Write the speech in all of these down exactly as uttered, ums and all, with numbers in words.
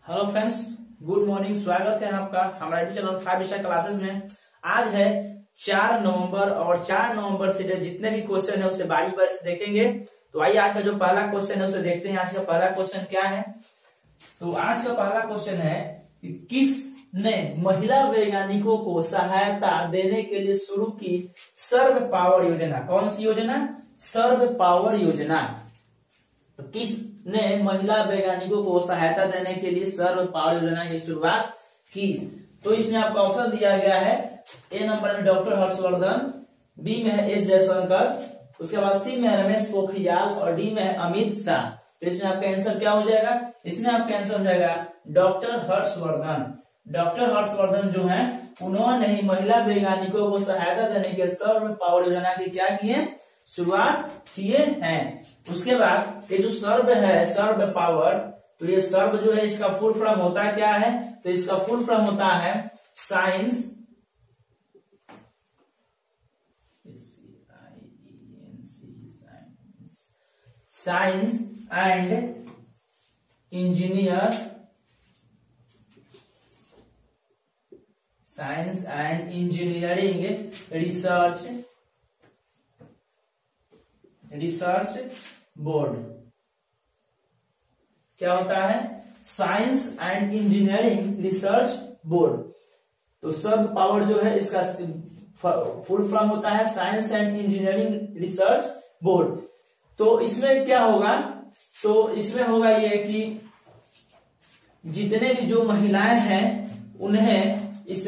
Hello friends, good morning. स्वागत है आपका हमारा YouTube channel five star classes में। आज है चार नवंबर और चार नवंबर से जितने भी क्वेश्चन है उसे बारी बारी से देखेंगे। तो आइए आज का जो पहला क्वेश्चन है उसे देखते हैं। आज का पहला क्वेश्चन क्या है? तो आज का पहला क्वेश्चन है कि किसने महिला वैज्ञानिकों को सहायता देने के लिए शुरू की सर्व पावर योजना? कौन सी योजना? सर्व पावर योजना। तो किसने महिला वैज्ञानिकों को सहायता देने के लिए सर्व पावर योजना की शुरुआत की? तो इसमें आपको ऑप्शन दिया गया है। ए नंबर में डॉक्टर हर्षवर्धन, बी में है एस जयशंकर, उसके बाद सी में है रमेश पोखरियाल और डी में है अमित शाह। तो इसमें आपका आंसर क्या हो जाएगा? इसमें आपका आंसर हो जाएगा डॉक्टर हर्षवर्धन। डॉक्टर हर्षवर्धन जो है उन्होंने ही महिला वैज्ञानिकों को सहायता देने के सर्व पावर योजना की क्या किए? शुरुआत किए हैं। उसके बाद ये जो सर्व है, सर्व पावर, तो ये सर्व जो है इसका फुल फॉर्म होता है क्या है? तो इसका फुल फॉर्म होता है science science and engineer science and engineering research research board. क्या होता है? Science and engineering research board. तो सर्व पावर जो है इसका फुल फॉर्म होता है science and engineering research board. तो इसमें क्या होगा? तो इसमें होगा ये कि जितने भी जो महिलाएं हैं उन्हें इस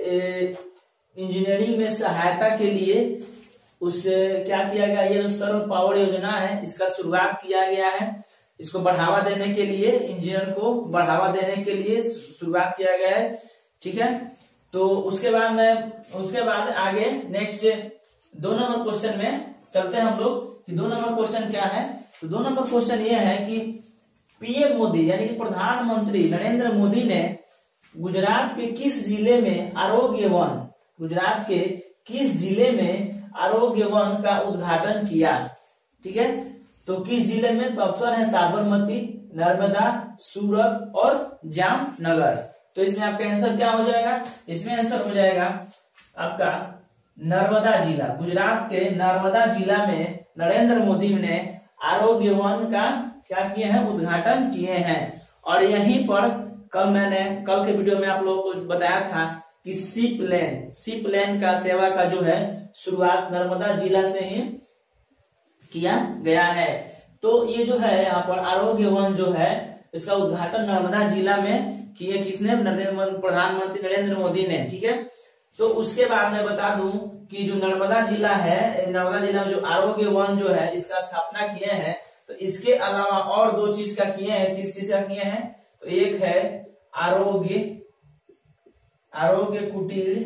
इंजीनियरिंग में सहायता के लिए उससे क्या किया गया? ये जो सर्व पावर योजना है इसका शुरुआत किया गया है। इसको बढ़ावा देने के लिए, इंजीनियर को बढ़ावा देने के लिए शुरुआत किया गया है। ठीक है। तो उसके बाद उसके बाद आगे नेक्स्ट दो नंबर क्वेश्चन में चलते हैं हम लोग कि दो नंबर क्वेश्चन क्या है। तो दो नंबर क्वेश्चन ये है कि पीएम मोदी यानी कि प्रधानमंत्री नरेंद्र मोदी ने गुजरात के किस जिले में आरोग्य वन गुजरात के किस जिले में आरोग्य वन का उद्घाटन किया? ठीक है। तो किस जिले में? तो ऑप्शन है साबरमती, नर्मदा, सूरत और जामनगर। तो इसमें आपका आंसर क्या हो जाएगा? इसमें आंसर हो जाएगा आपका नर्मदा जिला। गुजरात के नर्मदा जिला में नरेंद्र मोदी ने आरोग्य वन का क्या किए हैं? उद्घाटन किए हैं। और यहीं पर कल मैंने कल के वीडियो में आप लोगों को बताया था कि शिप लेन शिप लेन का सेवा का जो है शुरुआत नर्मदा जिला से ही किया गया है। तो ये जो है यहाँ पर आरोग्य वन जो है इसका उद्घाटन नर्मदा जिला में किए किसने? नरेंद्र प्रधानमंत्री नरेंद्र मोदी ने। ठीक है। तो उसके बाद मैं बता दूं कि जो नर्मदा जिला है, नर्मदा जिला में जो आरोग्य वन जो है इसका स्थापना किए हैं। तो इसके अलावा और दो चीज का किए हैं। किस चीज का किए हैं? तो एक है आरोग्य आरोग्य कुटीर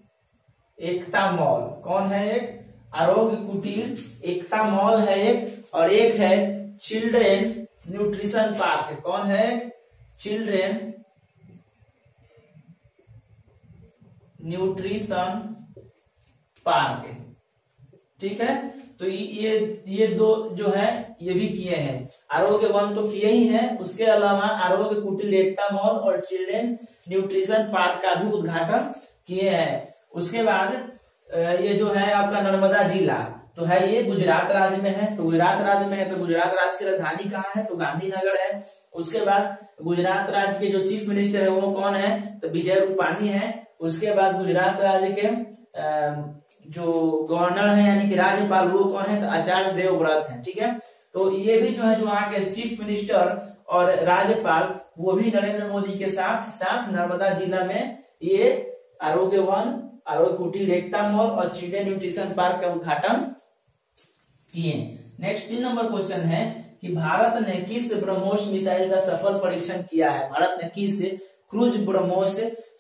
एकता मॉल। कौन है? एक आरोग्य कुटीर एकता मॉल है एक, और एक है चिल्ड्रेन न्यूट्रिशन पार्क। कौन है? एक चिल्ड्रेन न्यूट्रिशन पार्क। ठीक है। तो ये ये दो जो है ये भी किए हैं। आरोग्य वन तो किए ही हैं, उसके अलावा आरोग्य कुटीर एकता मॉल और चिल्ड्रेन न्यूट्रिशन पार्क का भी उद्घाटन किए हैं। उसके बाद ये जो है आपका नर्मदा जिला तो है ये गुजरात राज्य में है। तो गुजरात राज्य में है तो गुजरात राज्य की राजधानी कहाँ है? तो गांधीनगर है। उसके बाद गुजरात राज्य के जो चीफ मिनिस्टर है वो कौन है? तो विजय रूपानी है। उसके बाद गुजरात राज्य के जो गवर्नर है यानी कि राज्यपाल वो कौन है? तो आचार्य देवव्रत है। ठीक है। तो ये भी जो है जो वहाँ के चीफ मिनिस्टर और राज्यपाल वो भी नरेंद्र मोदी के साथ साथ नर्मदा जिला में ये आरोग्य वन, आरोग्य कुटीर एकता मॉल और चिल्ड्रेन न्यूट्रिशन पार्क का उद्घाटन किए। नेक्स्ट तीन नंबर क्वेश्चन है कि भारत ने किस ब्रह्मोस मिसाइल का सफल परीक्षण किया है? भारत ने किस क्रूज ब्रह्मोस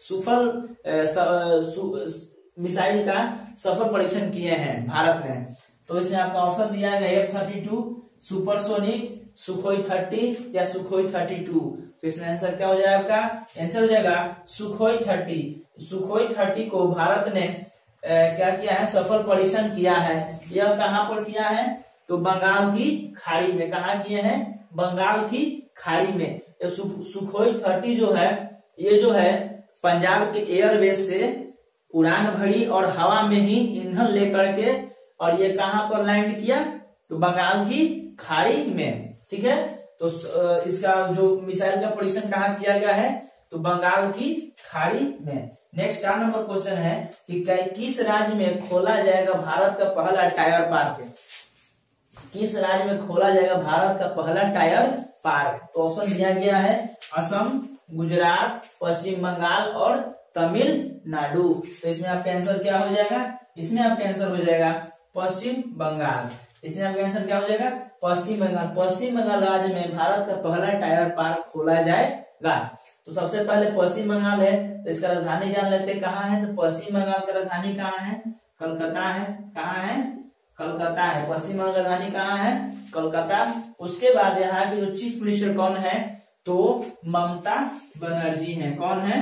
सफल मिसाइल का सफल परीक्षण किए हैं भारत ने? तो इसमें आपका ऑप्शन दिया है F thirty two, supersonic, Sukhoi thirty या सुखोई थर्टी टू। तो इसमें आंसर क्या हो जाएगा? आपका आंसर हो जाएगा सुखोई थर्टी। सुखोई थर्टी को भारत ने ए, क्या किया है? सफल परीक्षण किया है। यह कहाँ पर किया है? तो बंगाल की खाड़ी में। कहा किए हैं? बंगाल की खाड़ी में। ये सुखोई थर्टी जो है ये जो है पंजाब के एयरबेस से उड़ान भरी और हवा में ही ईंधन लेकर के, और ये कहां पर लैंड किया, तो बंगाल की खाड़ी में। ठीक है, तो इसका जो मिसाइल का परीक्षण कहाँ किया गया है, तो बंगाल की खाड़ी में। नेक्स्ट चार नंबर क्वेश्चन है कि किस राज्य में खोला जाएगा भारत का पहला टायर पार्क। किस राज्य में खोला जाएगा भारत का पहला टायर पार्क, तो ऑप्शन दिया गया है असम, गुजरात, पश्चिम बंगाल और तमिलनाडु। तो इसमें आपका आंसर क्या हो जाएगा, इसमें आपका आंसर हो जाएगा पश्चिम बंगाल। इसमें आपका आंसर क्या हो जाएगा, पश्चिम बंगाल। पश्चिम बंगाल राज्य में भारत का पहला टायर पार्क खोला जाएगा। तो सबसे पहले पश्चिम बंगाल है, तो इसका राजधानी जान लेते कहाँ है, तो पश्चिम बंगाल का राजधानी कहाँ है, कलकत्ता है। कहाँ है, कलकत्ता है। पश्चिम बंगाल की राजधानी कहाँ है, कलकत्ता। उसके बाद यहाँ की जो चीफ मिनिस्टर कौन है, तो ममता बनर्जी है। कौन है,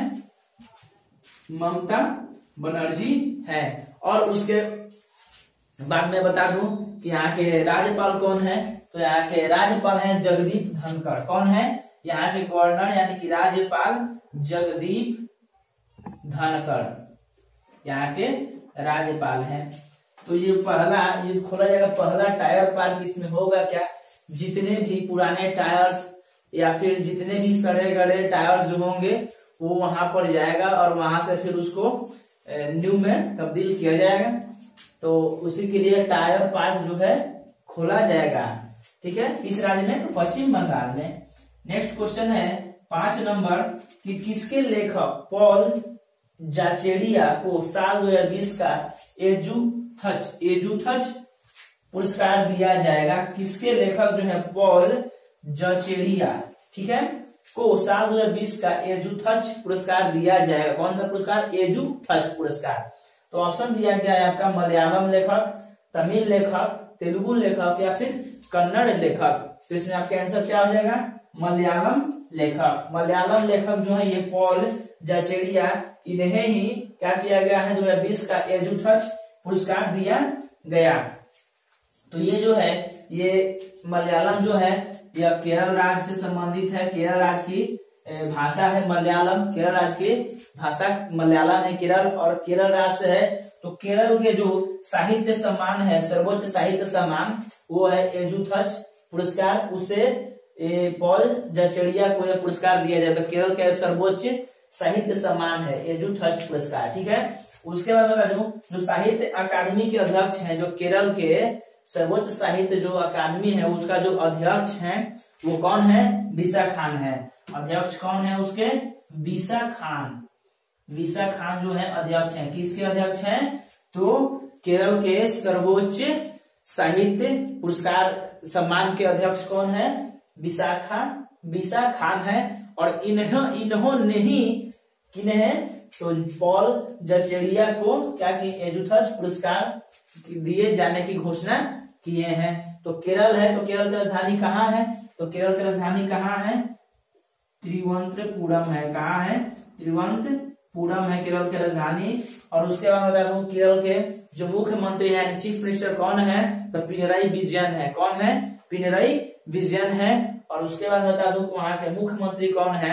ममता बनर्जी है। और उसके बाद में बता दूं कि यहाँ के राज्यपाल कौन है, तो यहाँ के राज्यपाल हैं जगदीप धनखड़। कौन है, यहाँ के गवर्नर यानी कि राज्यपाल जगदीप धनखड़ यहाँ के राज्यपाल हैं। तो ये पहला ये खोला जाएगा पहला टायर पार्क। इसमें होगा क्या, जितने भी पुराने टायर्स या फिर जितने भी सड़े गड़े टायर्स जो होंगे वो वहां पर जाएगा और वहां से फिर उसको न्यू में तब्दील किया जाएगा। तो उसी के लिए टायर पार्क जो है खोला जाएगा। ठीक है, किस राज्य में, तो पश्चिम बंगाल में। नेक्स्ट क्वेश्चन है पांच नंबर कि किसके लेखक पॉल जाचेरिया को साल दो हजार बीस का एजुथच एजुथच पुरस्कार दिया जाएगा। किसके लेखक जो है पॉल जाचेरिया, ठीक है, को साल दो हजार बीस का एजुथच पुरस्कार दिया जाएगा। कौन सा पुरस्कार, एजुथच पुरस्कार। तो ऑप्शन दिया गया है आपका मलयालम लेखक, तमिल लेखक, तेलुगु लेखक या फिर कन्नड़ लेखक। तो इसमें आपका आंसर क्या हो जाएगा, मलयालम लेखक। मलयालम लेखक जो है ये पॉल जाचेरिया, इन्हें ही क्या किया गया है, दो हजार बीस का एजुथच पुरस्कार दिया गया। तो ये जो है ये मलयालम जो है यह केरल राज्य से संबंधित है। केरल राज्य की भाषा है मलयालम, केरल राज्य की भाषा मलयालम है केरल, और केरल राज्य से है। तो केरल के जो साहित्य सम्मान है, सर्वोच्च साहित्य सम्मान, वो है एजुथच पुरस्कार। उसे पॉल जाचेरिया को यह पुरस्कार दिया जाता है। केरल का सर्वोच्च साहित्य सम्मान है एजुथच पुरस्कार। ठीक है, उसके बाद बता दूं जो साहित्य अकादमी के अध्यक्ष हैं, जो केरल के सर्वोच्च साहित्य जो अकादमी है उसका जो अध्यक्ष है वो कौन है, बीसा खान है। अध्यक्ष कौन है उसके, बीसा खान। बीसा खान जो है अध्यक्ष है। किसके अध्यक्ष हैं, तो केरल के सर्वोच्च साहित्य पुरस्कार सम्मान के अध्यक्ष कौन है, विशाखा बीसा खान है। और इन्हों इन्होंने ही किन्हें, तो पॉल जाचेरिया को क्या की एजुथच पुरस्कार दिए जाने की घोषणा किए हैं। तो केरल है, तो केरल की राजधानी कहाँ है, तो केरल की राजधानी कहाँ है, तिरुवनंतपुरम है। कहाँ है, तिरुवनंतपुरम है केरल की राजधानी। और उसके बाद बता दूं केरल के जो मुख्यमंत्री है, चीफ मिनिस्टर कौन है, तो पिनराई विजयन है। कौन है, पिनराई विजयन है। और उसके बाद बता दूं वहां के मुख्यमंत्री कौन है,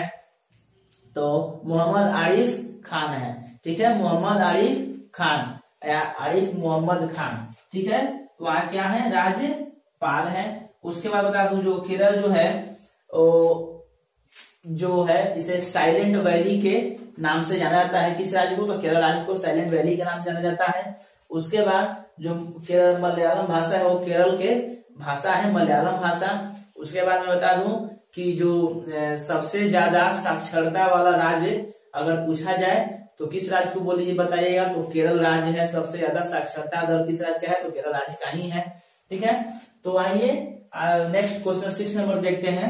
तो मोहम्मद आरिफ खान है। ठीक है, मोहम्मद आरिफ खान या आरिफ मोहम्मद खान। ठीक है, तो वहां क्या है, राज्यपाल है। उसके बाद बता दूं जो केरल जो है जो है इसे साइलेंट वैली के नाम से जाना जाता है। किस राज्य को, तो केरल राज्य को साइलेंट वैली के नाम से जाना जाता है। उसके बाद जो केरल मलयालम भाषा है वो केरल के भाषा है मलयालम भाषा। उसके बाद मैं बता दूं कि जो सबसे ज्यादा साक्षरता वाला राज्य अगर पूछा जाए तो किस राज्य को बोलिए बताइएगा, तो केरल राज्य है। सबसे ज्यादा साक्षरता दर किस राज्य का है, तो केरल राज्य का ही है। ठीक है, तो आइए नेक्स्ट क्वेश्चन सिक्स नंबर देखते हैं।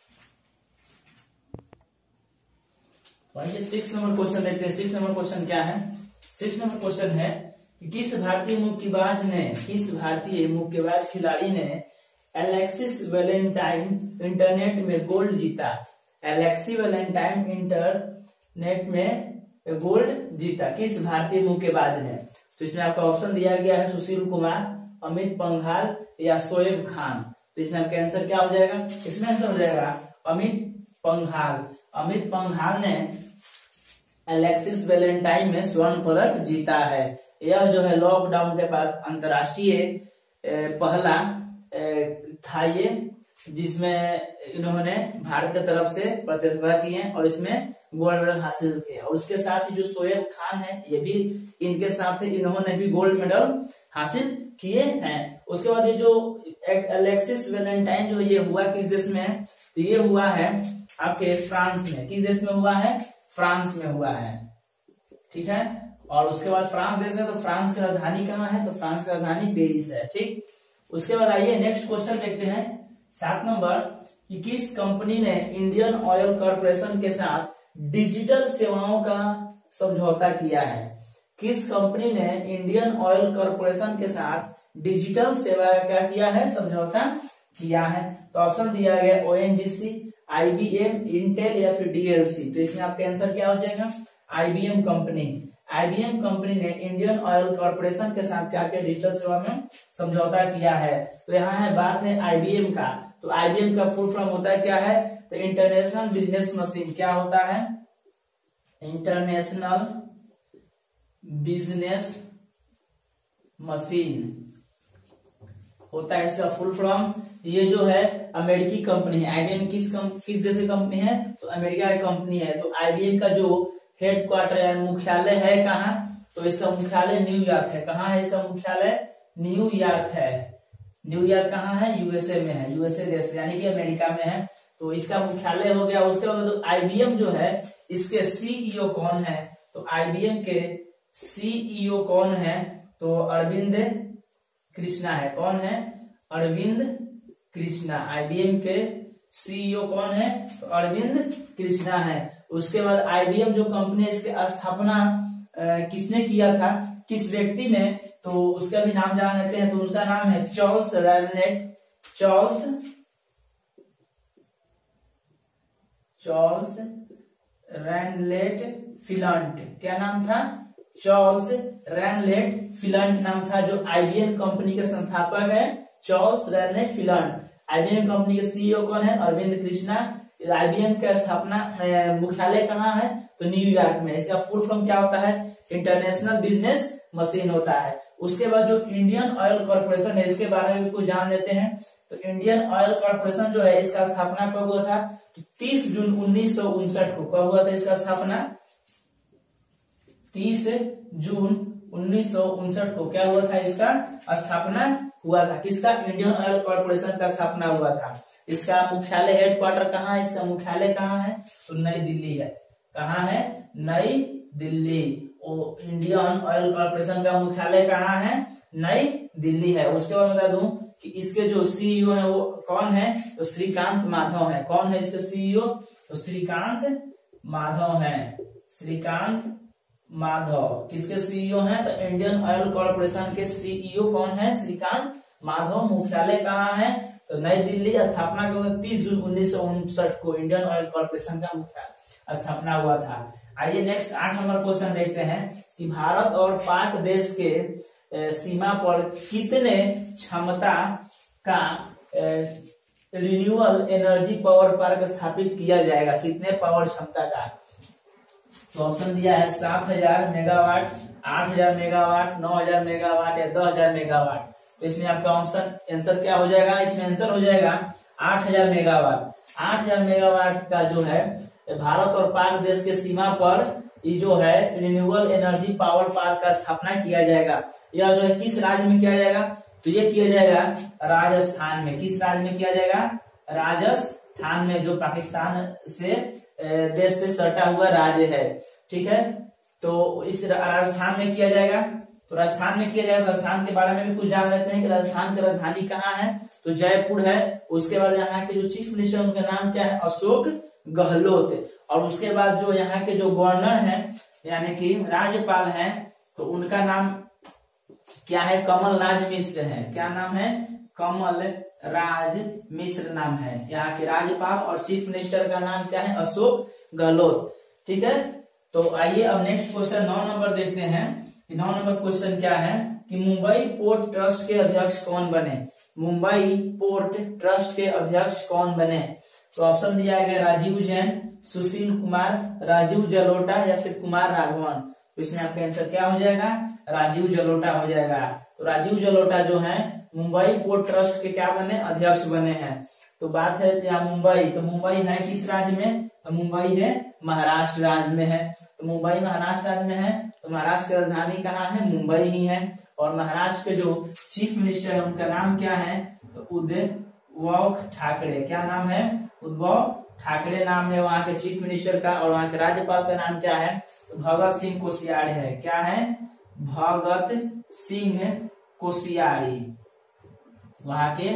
आइए सिक्स नंबर क्वेश्चन देखते हैं। सिक्स नंबर क्वेश्चन क्या है, सिक्स नंबर क्वेश्चन है कि किस भारतीय मुक्केबाज ने किस भारतीय मुक्केबाज खिलाड़ी ने एलेक्सिस वैलेंटाइन इंटरनेट में गोल्ड जीता। एलेक्सी वैलेंटाइन इंटरनेट में गोल्ड जीता, किस भारतीय मुक्केबाज ने। तो इसमें आपका ऑप्शन दिया गया है सुशील कुमार, अमित पंघाल या शोएब खान। तो इसमें आपका आंसर क्या हो जाएगा, इसमें आंसर हो जाएगा अमित पंघाल। अमित पंघाल ने अलेक्सिस वैलेंटाइन में स्वर्ण पदक जीता है। यह जो है लॉकडाउन के बाद अंतर्राष्ट्रीय पहला था ये, जिसमें इन्होंने भारत की तरफ से प्रतिस्पर्धा की है और इसमें गोल्ड मेडल हासिल किया। और उसके साथ ही जो शोएब खान है, ये भी इनके साथ इन्होंने भी गोल्ड मेडल हासिल किए हैं। उसके बाद ये जो अलेक्सिस वैलेंटाइन जो ये हुआ किस देश में है, तो ये हुआ है आपके फ्रांस में। किस देश में हुआ है, फ्रांस में हुआ है, ठीक है। और उसके बाद फ्रांस देश है, तो फ्रांस की राजधानी कहाँ है, तो फ्रांस की राजधानी पेरिस है, ठीक। उसके बाद आइए नेक्स्ट क्वेश्चन देखते हैं, सात नंबर, कि किस कंपनी ने इंडियन ऑयल कॉर्पोरेशन के साथ डिजिटल सेवाओं का समझौता किया है। किस कंपनी ने इंडियन ऑयल कॉर्पोरेशन के साथ डिजिटल सेवा का क्या किया है, समझौता किया है। तो ऑप्शन दिया गया ओएनजीसी, आईबीएम, इंटेल या फिर डीएलसी। तो इसमें आपका आंसर क्या हो जाएगा, आईबीएम कंपनी। आईबीएम कंपनी ने इंडियन ऑयल कॉर्पोरेशन के साथ क्या किया, डिजिटल सेवा में समझौता किया है। तो यहाँ है बात है आईबीएम का, तो आईबीएम का फुल फॉर्म होता है क्या है, तो इंटरनेशनल बिजनेस मशीन। क्या होता है, इंटरनेशनल बिजनेस मशीन होता है इसका फुल फॉर्म। ये जो है अमेरिकी कंपनी है। आईबीएम किस कम, किस देश की कंपनी है, तो अमेरिका की कंपनी है। तो आईबीएम का जो हेड क्वार्टर है, मुख्यालय है कहाँ, तो इसका मुख्यालय न्यूयॉर्क है। कहाँ है इसका मुख्यालय, न्यूयॉर्क है। न्यूयॉर्क कहाँ है, यूएसए में है, यूएसए देश यानी कि अमेरिका में है, तो इसका मुख्यालय हो गया। उसके बाद तो आईबीएम जो है इसके सीईओ कौन है, तो आईबीएम के सीईओ कौन है, तो अरविंद कृष्णा है। कौन है, अरविंद कृष्णा। आईबीएम के सीईओ कौन है, तो अरविंद कृष्णा है। उसके बाद आईबीएम जो कंपनी है, इसके स्थापना किसने किया था, किस व्यक्ति ने, तो उसका भी नाम जान लेते हैं। तो उसका नाम है Charles Ranlett. Charles Charles Ranlett Flint. क्या नाम था, चार्ल्स रैनलेट फिलंट नाम था, जो आईबीएम कंपनी के संस्थापक है, Charles Ranlett Flint. IBM company के सीईओ कौन है, अरविंद कृष्णा। आईबीएम का स्थापना मुख्यालय कहाँ है, तो न्यूयॉर्क में। इसका फुल फॉर्म क्या होता है, इंटरनेशनल बिजनेस मशीन होता है। उसके बाद जो इंडियन ऑयल कॉर्पोरेशन है, इसके बारे में भी कुछ जान लेते हैं। तो इंडियन ऑयल कॉर्पोरेशन जो है, इसका स्थापना कब हुआ था, तो तीस जून उन्नीस सौ उनसठ को। कब हुआ था इसका स्थापना, तीस जून उन्नीस सौ उनसठ को क्या हुआ था, इसका स्थापना हुआ था। किसका, इंडियन ऑयल कॉर्पोरेशन का स्थापना हुआ था। इसका मुख्यालय हेडक्वार्टर कहाँ है, इसका मुख्यालय कहाँ है, तो नई दिल्ली है। कहाँ है, नई दिल्ली। और इंडियन ऑयल कॉर्पोरेशन का मुख्यालय कहाँ है, नई दिल्ली है। उसके बाद बता दूं कि इसके जो सीईओ है वो कौन है, तो श्रीकांत माधव है। कौन है इसके सीईओ, तो श्रीकांत माधव है। श्रीकांत माधव किसके सीईओ हैं, तो इंडियन ऑयल कॉर्पोरेशन के सीईओ कौन है, श्रीकांत माधव। मुख्यालय कहाँ है, तो नई दिल्ली। स्थापना कब, तीस जून उन्नीस सौ उनसठ को इंडियन ऑयल कॉर्पोरेशन का मुख्यालय स्थापना हुआ था। आइए नेक्स्ट आठ नंबर क्वेश्चन देखते हैं कि भारत और पाक देश के सीमा पर कितने क्षमता का रिन्यूएबल एनर्जी पावर पार्क स्थापित किया जाएगा, कितने पावर क्षमता का। तो ऑप्शन दिया है सात हजार मेगावाट, आठ हजार मेगावाट, नौ हजार मेगावाट या दस हजार मेगावाट। तो इसमें आपका ऑप्शन आंसर क्या हो जाएगा, इसमें आंसर हो जाएगा आठ हजार मेगावाट। आठ हजार मेगावाट का जो है भारत और पाक देश के सीमा पर ये जो है रिन्यूएबल एनर्जी पावर पार्क का स्थापना किया जाएगा। यह जो है किस राज्य में किया जाएगा, तो ये किया जाएगा राजस्थान में। किस राज्य में किया जाएगा, राजस्थान में, जो पाकिस्तान से देश से सटा हुआ राज्य है, ठीक है। तो इस राजस्थान में किया जाएगा। तो राजस्थान में किया जाएगा। राजस्थान के बारे में भी कुछ जान लेते हैं कि राजस्थान की राजधानी कहाँ है, तो जयपुर है। उसके बाद यहाँ के जो चीफ मिनिस्टर उनका नाम क्या है, अशोक गहलोत। और उसके बाद जो यहाँ के जो गवर्नर हैं यानी कि राज्यपाल हैं, तो उनका नाम क्या है, कमल राज मिश्र है। क्या नाम है, कमल राज मिश्र नाम है। यहाँ के राज्यपाल और चीफ मिनिस्टर का नाम क्या है, अशोक गहलोत, ठीक है। तो आइए अब नेक्स्ट क्वेश्चन नौ नंबर देखते हैं कि नौ नंबर क्वेश्चन क्या है कि मुंबई पोर्ट ट्रस्ट के अध्यक्ष कौन बने। मुंबई पोर्ट ट्रस्ट के अध्यक्ष कौन बने। तो ऑप्शन दिया गया राजीव जैन, सुशील कुमार, राजीव जलोटा या फिर कुमार राघवन। तो इसमें आपका आंसर क्या हो जाएगा, राजीव जलोटा हो जाएगा। तो राजीव जलोटा जो है मुंबई पोर्ट ट्रस्ट के क्या बने, अध्यक्ष बने हैं। तो बात है यहाँ मुंबई, तो मुंबई है किस राज्य में, तो मुंबई है महाराष्ट्र राज्य में है। तो मुंबई महाराष्ट्र राज्य में है, तो महाराष्ट्र की राजधानी कहाँ है, मुंबई ही है। और महाराष्ट्र के जो चीफ मिनिस्टर है उनका नाम क्या है, तो उद्धव ठाकरे। क्या नाम है, उद्धव ठाकरे नाम है वहां के चीफ मिनिस्टर का। और वहां के राज्यपाल का नाम क्या है, तो भगत सिंह कोश्यारी है। क्या है, भगत सिंह कोश्यारी वहां के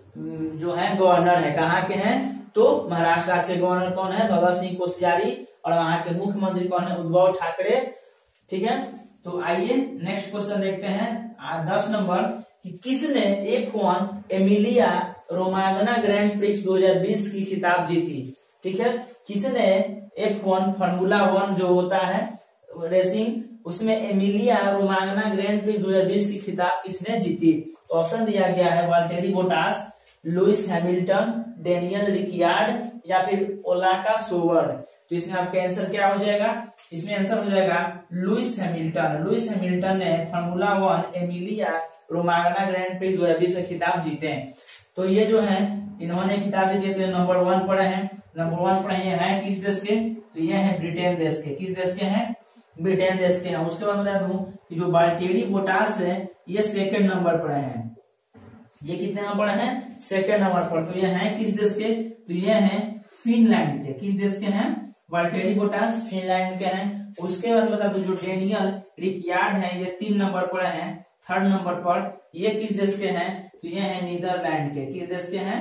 जो है गवर्नर है। कहाँ के हैं, तो महाराष्ट्र राज्य के गवर्नर कौन है, भगत सिंह कोश्यारी। और वहां के मुख्यमंत्री कौन है, उद्धव ठाकरे। ठीक है, तो आइए नेक्स्ट क्वेश्चन देखते हैं दस नंबर कि किसने F one Emilia Romagna Grand Prix दो हज़ार बीस की खिताब जीती। ठीक है, किसने एफ वन फार्मूला वन जो होता है रेसिंग, उसमें एमिलिया रोमांगना ग्रैंड प्रिक्स दो हज़ार बीस की खिताब किसने जीती। तो ऑप्शन दिया गया है Valtteri Bottas, Lewis Hamilton, Daniel Ricciardo या फिर ओलाका सोवर। तो इसमें आपका आंसर क्या हो जाएगा, इसमें आंसर हो जाएगा लुइस हैमिल्टन। लुइस हैमिल्टन ने formula one Emilia Romagna Grand Prix दो हज़ार बीस से खिताब जीते हैं। तो ये जो है इन्होंने खिताब जीते, तो नंबर वन पढ़े हैं। नंबर वन पढ़े हैं किस देश के, तो ये है ब्रिटेन देश के। किस देश के हैं, ब्रिटेन देश के हैं। उसके बाद बता दूं कि जो वाल्टेरी बोटास है ये सेकंड नंबर पर हैं। ये कितने नंबर हैं, सेकंड नंबर पर। तो ये हैं किस देश के, तो ये हैं फिनलैंड के। किस देश के हैं, वाल्टेरी बोटास फिनलैंड के हैं। उसके बाद बता दूं जो डेनियल रिकियार्ड है ये तीन नंबर पर हैं, थर्ड नंबर पर। ये किस देश के हैं, तो ये है नीदरलैंड के। किस देश के हैं,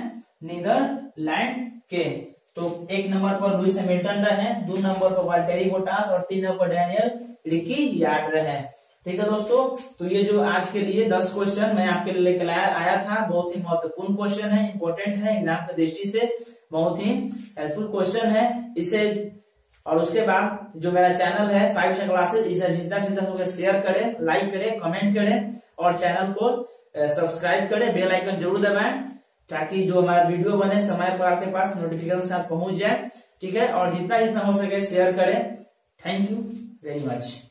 नीदरलैंड के। तो एक नंबर पर लुइस हैमिल्टन रहे, दो नंबर पर वाल्टेरी बोटास और तीन नंबर डेनियल रिकियार्ड रहे। ठीक है दोस्तों, तो ये जो आज के लिए दस क्वेश्चन मैं आपके लिए लेकर आया था, बहुत ही महत्वपूर्ण क्वेश्चन है, इंपॉर्टेंट है, एग्जाम की दृष्टि से बहुत ही हेल्पफुल क्वेश्चन है। इसे और उसके बाद जो मेरा चैनल है फाइव स्टार क्लासेस, इसे जितना जितना हो शेयर करें, लाइक करें, कमेंट करें और चैनल को सब्सक्राइब करें, बेल आइकन जरूर दबाएं ताकि जो हमारा वीडियो बने समय पर आपके पास नोटिफिकेशन साथ पहुंच जाए। ठीक है, और जितना जितना हो सके शेयर करें। Thank you very much.